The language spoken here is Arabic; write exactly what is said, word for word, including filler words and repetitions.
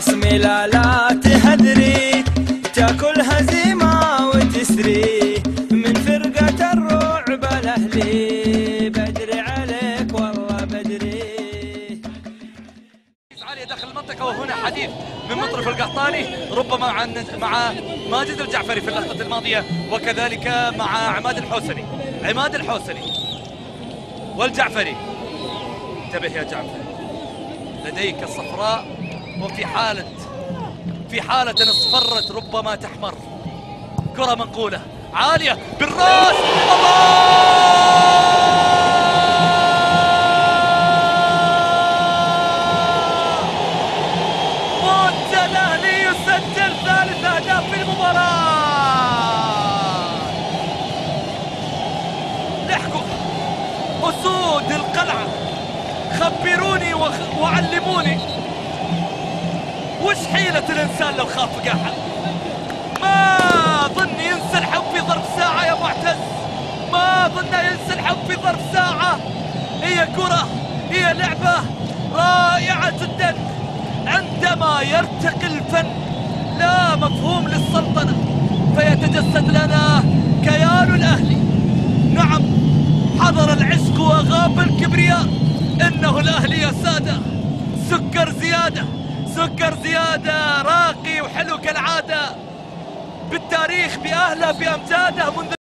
خصمي لا لا تهدري، تاكل هزيمة وتسري من فرقة الرعب الأهلي. بدري عليك والله بدري. عالية داخل المنطقة، وهنا حديث من مطرف القحطاني ربما مع مع ماجد الجعفري في اللقطة الماضية، وكذلك مع عماد الحوسني. عماد الحوسني والجعفري. انتبه يا جعفر، لديك الصفراء، وفي حالة في حالة اصفرت ربما تحمر. كرة منقولة عالية بالراس، موت الأهلي يسجل ثالث أهداف في المباراة. لحقوا أسود القلعة، خبروني وعلموني وش حيلة الإنسان لو خاف فقاحة. ما أظن ينسى الحب في ظرف ساعة يا معتز، ما أظن ينسى الحب في ظرف ساعة. هي كرة، هي لعبة رائعة جدا. عندما يرتقي الفن لا مفهوم للسلطنة فيتجسد لنا كيان الأهلي. نعم، حضر العشق وغاب الكبرياء، إنه الأهلي يا سادة. سكر زيادة، سكر زيادة، راقي وحلو كالعادة، بالتاريخ بأهله بأمجاده منذ